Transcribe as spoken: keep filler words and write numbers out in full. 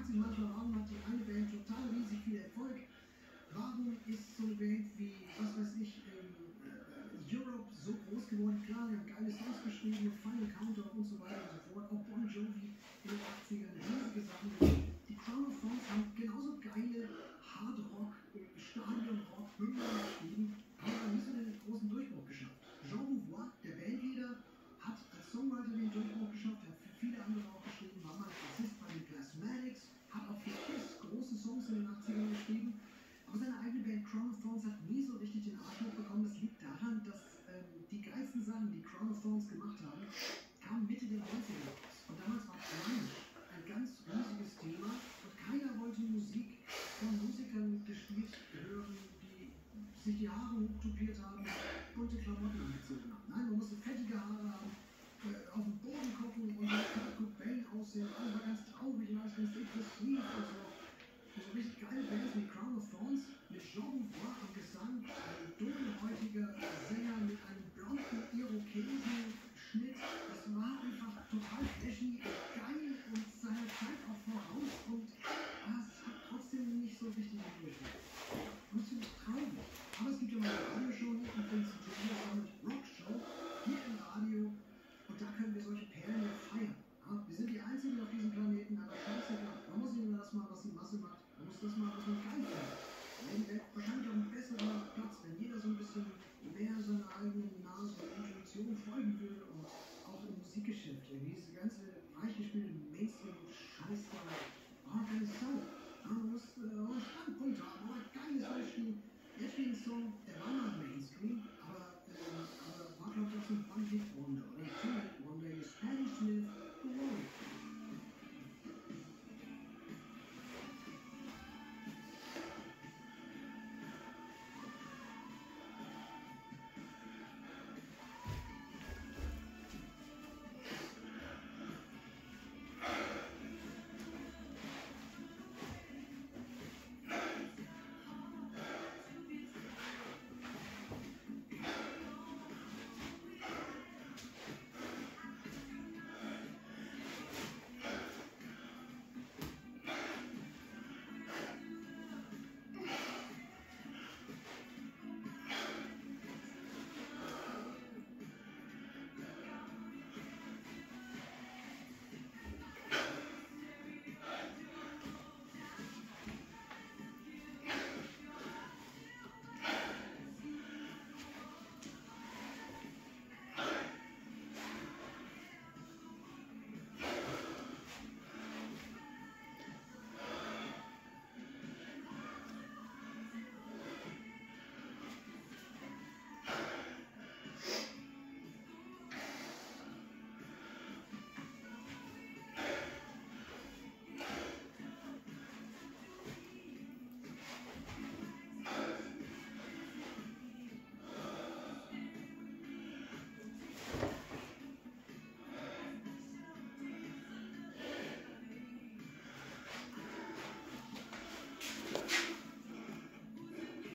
sich manchmal, warum hat die eine Band total riesig viel Erfolg? Warum ist so eine Band wie, was weiß ich, ähm, äh, Europe so groß geworden? Klar, wir haben geile Songs geschrieben, Final Countdown und so weiter und so fort. Auch Bon Jovi in den achtzigern, riesige Sachen. Die Crown of Thorns haben genauso geile Hard-Rock, Stadion-Rock, Hymnen geschrieben, haben aber nie so den großen Durchbruch geschafft. Jean Beauvoir, der Bandleader, hat als Songwriter den Durchbruch geschafft, hat für viele andere auch geschrieben, war mal Bassist bei den Plasmatics, hat auch für Kiss große Songs in den achtzigern geschrieben. Aber seine eigene Band Crown of Thorns hat nie so richtig den Arsch hochbekommen. Das liegt daran, dass ähm, die geilsten Sachen, die Crown of Thorns gemacht haben, kamen Mitte der neunziger raus. Und damals war Grunge ein ganz riesiges Thema und keiner wollte Musik von Musikern gespielt hören, die sich die Haare hochtupiert haben, bunte Klamotten